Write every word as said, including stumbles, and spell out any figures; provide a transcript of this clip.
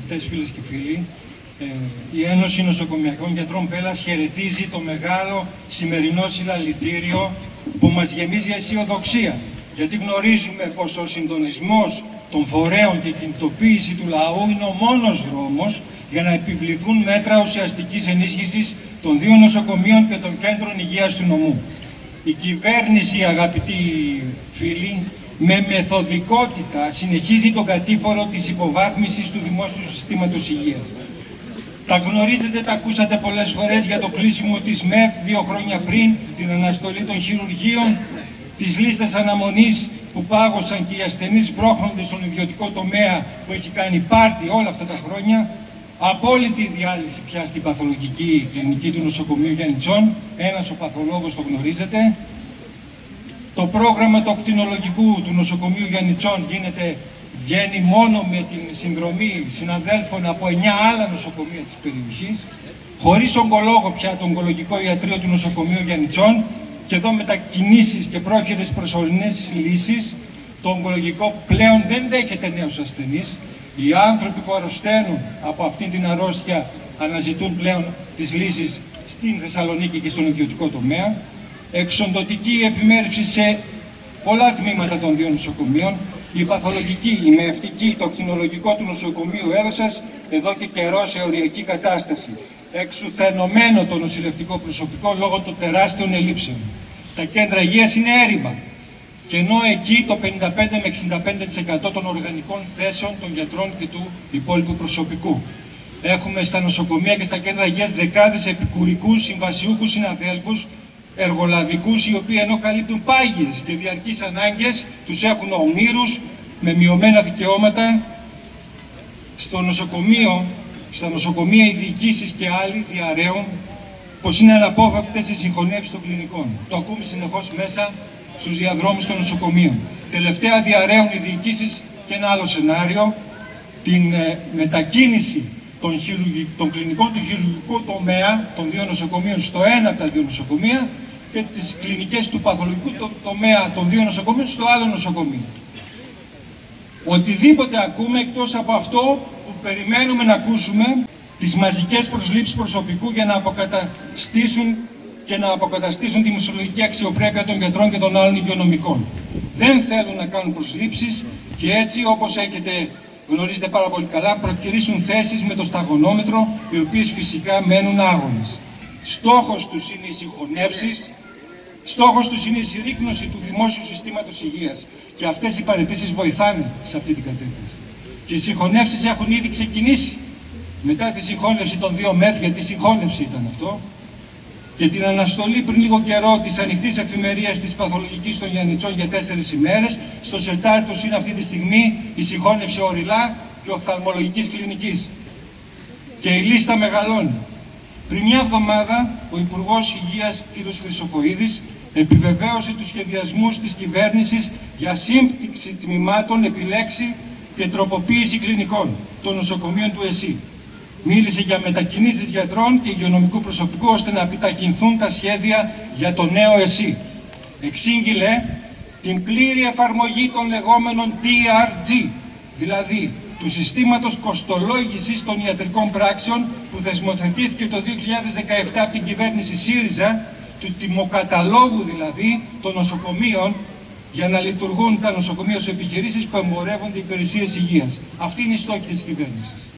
βουλευτές, φίλες και φίλοι, η Ένωση Νοσοκομιακών Γιατρών Πέλλας χαιρετίζει το μεγάλο σημερινό συλλαλητήριο που μας γεμίζει αισιοδοξία, γιατί γνωρίζουμε πως ο συντονισμός των φορέων και η κινητοποίηση του λαού είναι ο μόνος δρόμος για να επιβληθούν μέτρα ουσιαστικής ενίσχυσης των δύο νοσοκομείων και των κέντρων υγείας του νομού. Η κυβέρνηση, αγαπητοί φίλοι, με μεθοδικότητα συνεχίζει τον κατήφορο της υποβάθμισης του δημόσιου συστήματος υγείας. Τα γνωρίζετε, τα ακούσατε πολλές φορές για το κλείσιμο της ΜΕΘ δύο χρόνια πριν, την αναστολή των χειρουργείων, τις λίστες αναμονής που πάγωσαν και οι ασθενείς μπρόχνονται στον ιδιωτικό τομέα που έχει κάνει πάρτι όλα αυτά τα χρόνια, απόλυτη διάλυση πια στην παθολογική κλινική του νοσοκομείου Γιαννητσών, ένας ο παθολόγος το γνωρίζετε. Το πρόγραμμα του ακτινολογικού του νοσοκομείου Γιαννητσών γίνεται, βγαίνει μόνο με την συνδρομή συναδέλφων από εννιά άλλα νοσοκομεία της περιοχής, χωρίς ογκολόγο πια το ογκολογικό ιατρείο του νοσοκομείου Γιαννητσών, και εδώ μετακινήσεις και πρόχειρες προσωρινές λύσεις. Το ογκολογικό πλέον δεν δέχεται νέους ασθενείς. Οι άνθρωποι που αρρωσταίνουν από αυτή την αρρώστια αναζητούν πλέον τις λύσεις στην Θεσσαλονίκη και στον ιδιωτικό τομέα. Εξοντωτική εφημέρευση σε πολλά τμήματα των δύο νοσοκομείων. Η παθολογική, η μεευτική, το κτηνολογικό του νοσοκομείου Έδωσας εδώ και καιρό σε οριακή κατάσταση. Εξουθενωμένο το νοσηλευτικό προσωπικό λόγω των τεράστιων ελλείψεων. Τα κέντρα υγείας είναι έρημα. Και ενώ εκεί το πενήντα πέντε με εξήντα πέντε τοις εκατό των οργανικών θέσεων των γιατρών και του υπόλοιπου προσωπικού. Έχουμε στα νοσοκομεία και στα κέντρα υγείας δεκάδες επικουρικούς συμβασιούχους συναδέλφους, εργολαβικούς, οι οποίοι ενώ καλύπτουν πάγιες και διαρκείς ανάγκες, τους έχουν ομήρους με μειωμένα δικαιώματα. Στο νοσοκομείο, στα νοσοκομεία οι διοικήσεις και άλλοι διαρρέουν πως είναι αναπόφευκτες οι συγχωνεύσεις των κλινικών. Το ακούμε συνεχώς μέσα στους διαδρόμους των νοσοκομείων. Τελευταία διαρρέουν οι διοικήσεις και ένα άλλο σενάριο, την ε, μετακίνηση των, χειρουργι... των κλινικών του χειρουργικού τομέα των δύο νοσοκομείων στο ένα από τα δύο νοσοκομεία και τις κλινικές του παθολογικού το... τομέα των δύο νοσοκομείων στο άλλο νοσοκομείο. Οτιδήποτε ακούμε εκτός από αυτό που περιμένουμε να ακούσουμε, τις μαζικές προσλήψεις προσωπικού για να αποκαταστήσουν και να αποκαταστήσουν τη μισθολογική αξιοπρέπεια των γιατρών και των άλλων υγειονομικών. Δεν θέλουν να κάνουν προσλήψεις και έτσι, όπως έχετε γνωρίζετε πάρα πολύ καλά, προκυρήσουν θέσεις με το σταγονόμετρο, οι οποίες φυσικά μένουν άγονες. Στόχος τους είναι οι συγχωνεύσεις, στόχος τους είναι η συρρίκνωση του δημόσιου συστήματος υγείας. Και αυτές οι παραιτήσεις βοηθάνε σε αυτή την κατεύθυνση. Και οι συγχωνεύσεις έχουν ήδη ξεκινήσει. Μετά τη συγχώνευση των δύο ΜΕΘ, γιατί συγχώνευση ήταν αυτό, και την αναστολή πριν λίγο καιρό της ανοιχτής εφημερίας της παθολογικής των Γιαννητσών για τέσσερις ημέρες, στο σερτάρι τους είναι αυτή τη στιγμή η συγχώνευση οριλά και οφθαλμολογικής κλινικής. Και η λίστα μεγαλώνει. Πριν μια εβδομάδα, ο Υπουργός Υγείας κ. Χρυσοκοΐδης επιβεβαίωσε τους σχεδιασμούς της κυβέρνησης για σύμπτυξη τμήματων, επιλέξη και τροποποίηση κλινικών των νοσοκομείων του ΕΣΥ. Μίλησε για μετακινήσεις γιατρών και υγειονομικού προσωπικού ώστε να επιταχυνθούν τα σχέδια για το νέο ΕΣΥ. Εξήγηλε την πλήρη εφαρμογή των λεγόμενων τι αρ τζι, δηλαδή του συστήματος κοστολόγησης των ιατρικών πράξεων που θεσμοθετήθηκε το δύο χιλιάδες δεκαεπτά από την κυβέρνηση ΣΥΡΙΖΑ, του τιμοκαταλόγου δηλαδή των νοσοκομείων, για να λειτουργούν τα νοσοκομεία ως επιχειρήσεις που εμπορεύονται υπηρεσίες υγείας. Αυτή είναι η στόχη της κυβέρνησης.